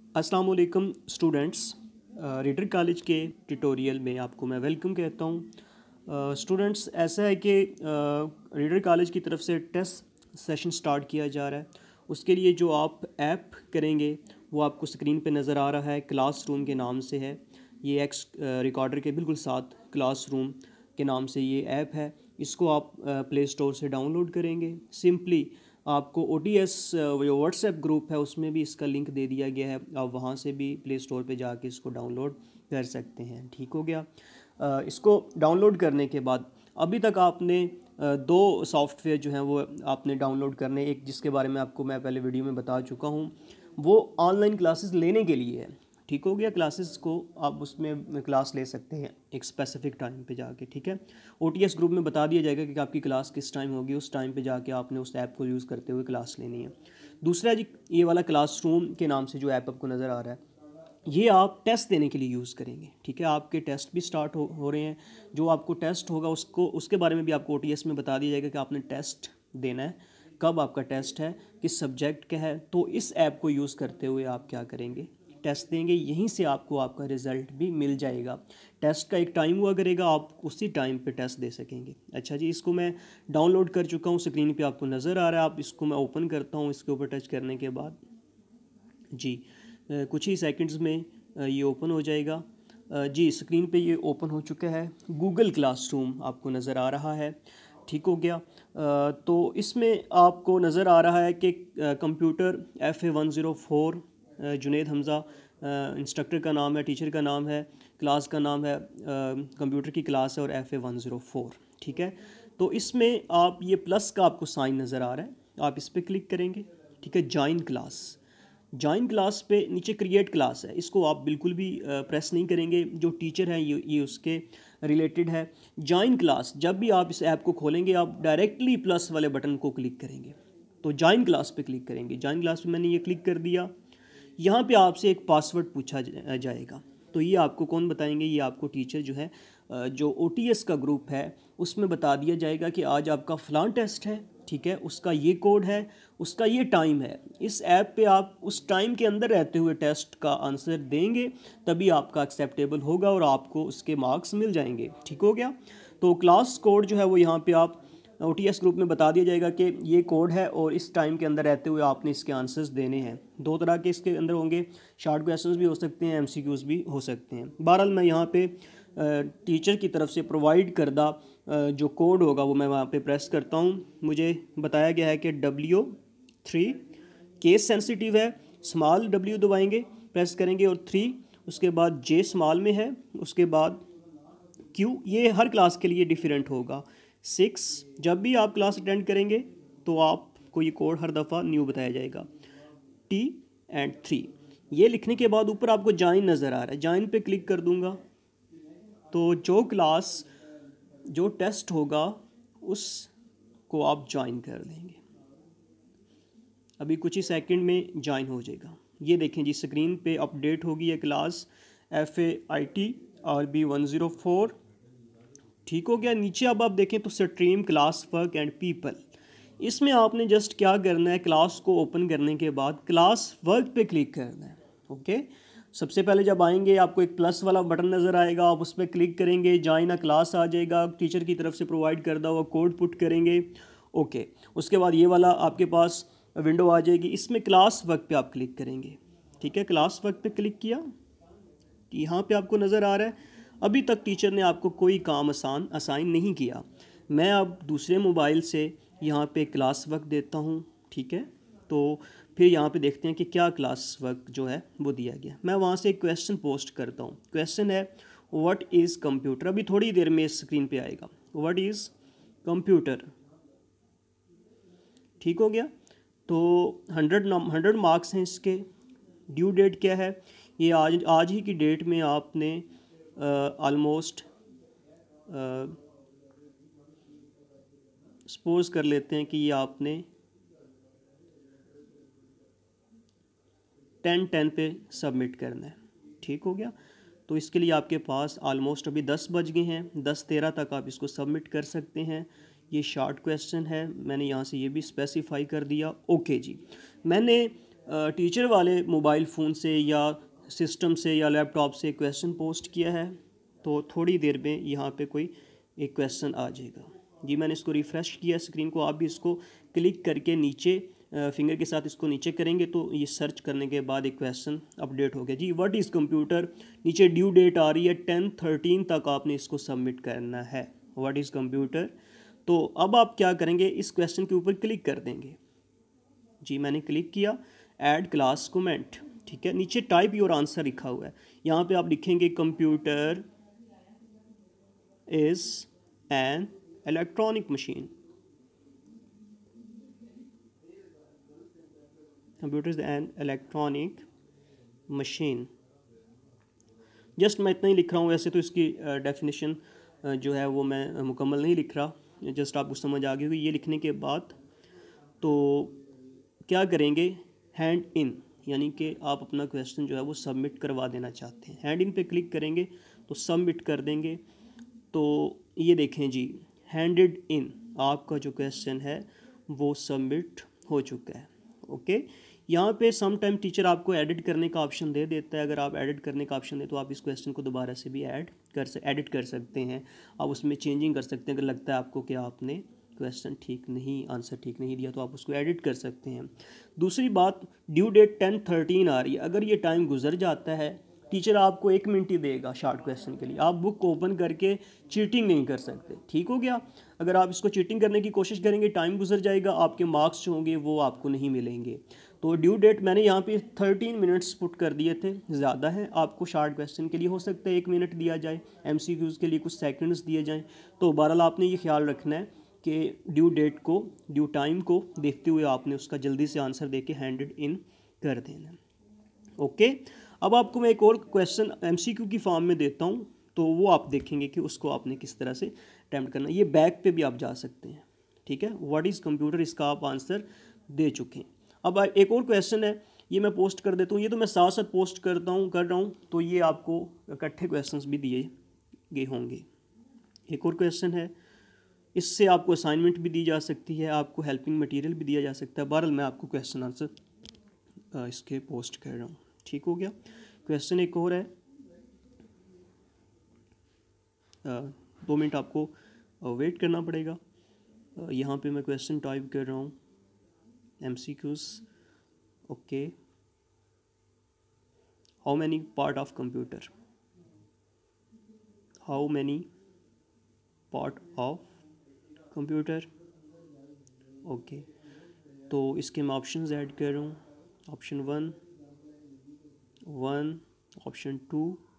अस्सलाम वालेकुम students. Reader college के ट्यूटोरियल में आपको मैं वेलकम कहता हूँ। स्टूडेंट्स, ऐसा है कि रीडर कॉलेज की तरफ से टेस्ट सेशन स्टार्ट किया जा रहा है। उसके लिए जो आप ऐप करेंगे वो आपको स्क्रीन पे नज़र आ रहा है, क्लासरूम के नाम से है। ये एक्स रिकॉर्डर के बिल्कुल साथ क्लासरूम के नाम से ये ऐप है। इसको आप प्ले स्टोर से डाउनलोड करेंगे। सिंपली आपको OTS जो व्हाट्सएप ग्रुप है उसमें भी इसका लिंक दे दिया गया है, आप वहाँ से भी प्ले स्टोर पे जाके इसको डाउनलोड कर सकते हैं। ठीक हो गया। इसको डाउनलोड करने के बाद अभी तक आपने दो सॉफ्टवेयर जो हैं वो आपने डाउनलोड करने, एक जिसके बारे में आपको मैं पहले वीडियो में बता चुका हूँ, वो ऑनलाइन क्लासेस लेने के लिए है। ठीक हो गया। क्लासेस को आप उसमें क्लास ले सकते हैं एक स्पेसिफिक टाइम पे जाके। ठीक है। OTS ग्रुप में बता दिया जाएगा कि आपकी क्लास किस टाइम होगी, उस टाइम पे जाके आपने उस ऐप को यूज़ करते हुए क्लास लेनी है। दूसरा जी, ये वाला क्लासरूम के नाम से जो ऐप आपको नज़र आ रहा है, ये आप टेस्ट देने के लिए यूज़ करेंगे। ठीक है। आपके टेस्ट भी स्टार्ट हो रहे हैं। जो आपको टेस्ट होगा उसको उसके बारे में भी आपको OTS में बता दिया जाएगा कि आपने टेस्ट देना है, कब आपका टेस्ट है, किस सब्जेक्ट का है। तो इस ऐप को यूज़ करते हुए आप क्या करेंगे, टेस्ट देंगे। यहीं से आपको आपका रिज़ल्ट भी मिल जाएगा। टेस्ट का एक टाइम हुआ करेगा, आप उसी टाइम पे टेस्ट दे सकेंगे। अच्छा जी, इसको मैं डाउनलोड कर चुका हूँ, स्क्रीन पे आपको नज़र आ रहा है। आप इसको मैं ओपन करता हूँ। इसके ऊपर टच करने के बाद जी कुछ ही सेकंड्स में ये ओपन हो जाएगा। जी, स्क्रीन पे ये ओपन हो चुका है। गूगल क्लासरूम आपको नज़र आ रहा है। ठीक हो गया। तो इसमें आपको नज़र आ रहा है कि computer FA 104 Junaid Hamza instructor का नाम है, टीचर का नाम है, क्लास का नाम है, कंप्यूटर की क्लास है और FA 104। ठीक है। तो इसमें आप ये प्लस का आपको साइन नज़र आ रहा है, आप इस पर क्लिक करेंगे। ठीक है। जॉइन क्लास, जॉइन क्लास पे नीचे क्रिएट क्लास है, इसको आप बिल्कुल भी प्रेस नहीं करेंगे। जो टीचर है ये उसके रिलेटेड है। जॉइन क्लास, जब भी आप इस ऐप को खोलेंगे आप डायरेक्टली प्लस वाले बटन को क्लिक करेंगे। तो जॉइन क्लास पे क्लिक करेंगे। जॉइन क्लास पे मैंने ये क्लिक कर दिया। यहाँ पे आपसे एक पासवर्ड पूछा जाएगा। तो ये आपको कौन बताएंगे, ये आपको टीचर जो है जो OTS का ग्रुप है उसमें बता दिया जाएगा कि आज आपका फ़लाँ टेस्ट है। ठीक है। उसका ये कोड है, उसका ये टाइम है। इस ऐप पे आप उस टाइम के अंदर रहते हुए टेस्ट का आंसर देंगे, तभी आपका एक्सेप्टेबल होगा और आपको उसके मार्क्स मिल जाएंगे। ठीक हो गया। तो क्लास कोड जो है वो यहाँ पे आप OTS ग्रुप में बता दिया जाएगा कि ये कोड है और इस टाइम के अंदर रहते हुए आपने इसके आंसर्स देने हैं। दो तरह के इसके अंदर होंगे, शॉर्ट क्वेश्चंस भी हो सकते हैं, MCQs भी हो सकते हैं। बहरहाल मैं यहाँ पे टीचर की तरफ से प्रोवाइड करदा जो कोड होगा वो मैं वहाँ पे प्रेस करता हूँ। मुझे बताया गया है कि W3 केस सेंसिटिव है, स्मॉल W दबाएंगे, प्रेस करेंगे और 3, उसके बाद J स्मॉल में है, उसके बाद Q, ये हर क्लास के लिए डिफरेंट होगा। 6, जब भी आप क्लास अटेंड करेंगे तो आपको ये कोड हर दफ़ा न्यू बताया जाएगा। T एंड 3, ये लिखने के बाद ऊपर आपको जॉइन नज़र आ रहा है, जॉइन पे क्लिक कर दूंगा तो जो क्लास जो टेस्ट होगा उसको आप ज्वाइन कर देंगे। अभी कुछ ही सेकंड में ज्वाइन हो जाएगा। ये देखें जी, स्क्रीन पे अपडेट होगी ये क्लास FAIT RB 104। ठीक हो गया। नीचे अब आप देखें तो stream, class work and people, इसमें आपने जस्ट क्या करना है, क्लास को ओपन करने के बाद क्लास वर्क पे क्लिक करना है। ओके। सबसे पहले जब आएंगे आपको एक प्लस वाला बटन नज़र आएगा, आप उस पर क्लिक करेंगे, जॉइन अ क्लास आ जाएगा, टीचर की तरफ से प्रोवाइड करदा हुआ कोड पुट करेंगे। ओके। उसके बाद ये वाला आपके पास विंडो आ जाएगी, इसमें क्लास वर्क पे आप क्लिक करेंगे। ठीक है। क्लास वर्क पे क्लिक किया, यहाँ पे आपको नज़र आ रहा है अभी तक टीचर ने आपको कोई काम असाइन नहीं किया। मैं अब दूसरे मोबाइल से यहाँ पे क्लास वर्क देता हूँ। ठीक है। तो फिर यहाँ पे देखते हैं कि क्या क्लास वर्क जो है वो दिया गया। मैं वहाँ से एक क्वेश्चन पोस्ट करता हूँ। क्वेश्चन है व्हाट इज़ कंप्यूटर। अभी थोड़ी देर में स्क्रीन पे आएगा व्हाट इज़ कंप्यूटर। ठीक हो गया। तो 100 मार्क्स हैं इसके। ड्यू डेट क्या है, ये आज ही की डेट में आपने ऑलमोस्ट सपोज कर लेते हैं कि ये आपने 10:10 पे सबमिट करना है। ठीक हो गया। तो इसके लिए आपके पास ऑलमोस्ट अभी 10 बज गए हैं, 10:13 तक आप इसको सबमिट कर सकते हैं। ये शॉर्ट क्वेश्चन है, मैंने यहाँ से ये भी स्पेसिफाई कर दिया। ओके जी, मैंने टीचर वाले मोबाइल फ़ोन से या सिस्टम से या लैपटॉप से क्वेश्चन पोस्ट किया है तो थोड़ी देर में यहाँ पे कोई एक क्वेश्चन आ जाएगा। जी मैंने इसको रिफ़्रेश किया स्क्रीन को, आप भी इसको क्लिक करके नीचे फिंगर के साथ इसको नीचे करेंगे तो ये सर्च करने के बाद एक क्वेश्चन अपडेट हो गया। जी व्हाट इज़ कंप्यूटर, नीचे ड्यू डेट आ रही है 10/13 तक आपने इसको सबमिट करना है। व्हाट इज़ कंप्यूटर, तो अब आप क्या करेंगे, इस क्वेश्चन के ऊपर क्लिक कर देंगे। जी मैंने क्लिक किया, ऐड क्लास कमेंट, ठीक है। नीचे टाइप योर आंसर लिखा हुआ है, यहाँ पे आप लिखेंगे computer is an electronic machine. Computer is an electronic machine. Just मैं इतना ही लिख रहा हूँ, वैसे तो इसकी डेफिनेशन जो है वो मैं मुकम्मल नहीं लिख रहा, जस्ट आपको समझ आ गई होगी। ये लिखने के बाद तो क्या करेंगे, हैंड इन, यानी कि आप अपना क्वेश्चन जो है वो सबमिट करवा देना चाहते हैं। हैंड इन पे क्लिक करेंगे तो सबमिट कर देंगे। तो ये देखें जी, हैंडेड इन, आपका जो क्वेश्चन है वो सबमिट हो चुका है। ओके, यहाँ पे सम टाइम टीचर आपको एडिट करने का ऑप्शन दे देता है। अगर आप एडिट करने का ऑप्शन दे तो आप इस क्वेश्चन को दोबारा से भी एडिट कर सकते हैं, आप उसमें चेंजिंग कर सकते हैं। अगर लगता है आपको कि आपने क्वेश्चन ठीक नहीं, आंसर ठीक नहीं दिया तो आप उसको एडिट कर सकते हैं। दूसरी बात, ड्यू डेट 10/13 आ रही है, अगर ये टाइम गुजर जाता है टीचर आपको 1 मिनट ही देगा शॉर्ट क्वेश्चन के लिए, आप बुक ओपन करके चीटिंग नहीं कर सकते। ठीक हो गया, अगर आप इसको चीटिंग करने की कोशिश करेंगे टाइम गुजर जाएगा, आपके मार्क्स जो होंगे वो आपको नहीं मिलेंगे। तो ड्यू डेट मैंने यहाँ पे 13 मिनट्स पुट कर दिए थे, ज़्यादा है। आपको शॉर्ट क्वेश्चन के लिए हो सकता है 1 मिनट दिया जाए, MCQs के लिए कुछ सेकंड्स दिए जाएं। तो बहरहाल आपने ये ख्याल रखना है कि ड्यू डेट को, ड्यू टाइम को देखते हुए आपने उसका जल्दी से आंसर दे के हैंडेड इन कर देना। ओके, अब आपको मैं एक और क्वेश्चन MCQ की फॉर्म में देता हूँ, तो वो आप देखेंगे कि उसको आपने किस तरह से अटैम्प्ट करना है। ये बैक पे भी आप जा सकते हैं, ठीक है। व्हाट इज़ कंप्यूटर, इसका आप आंसर दे चुके हैं। अब एक और क्वेश्चन है, ये मैं पोस्ट कर देता हूँ। ये तो मैं साथ साथ पोस्ट कर रहा हूँ, तो ये आपको इकट्ठे क्वेश्चंस भी दिए गए होंगे। एक और क्वेश्चन है, इससे आपको असाइनमेंट भी दी जा सकती है, आपको हेल्पिंग मटेरियल भी दिया जा सकता है। बहरहाल मैं आपको क्वेश्चन आंसर इसके पोस्ट कर रहा हूँ। ठीक हो गया। क्वेश्चन एक और है, 2 मिनट आपको वेट करना पड़ेगा। यहाँ पे मैं क्वेश्चन टाइप कर रहा हूँ, MCQs। Okay, how many part of computer, how many part of computer. Okay, तो इसके मैं ऑप्शंस ऐड कर रहा हूँ। Option 1 1, option 2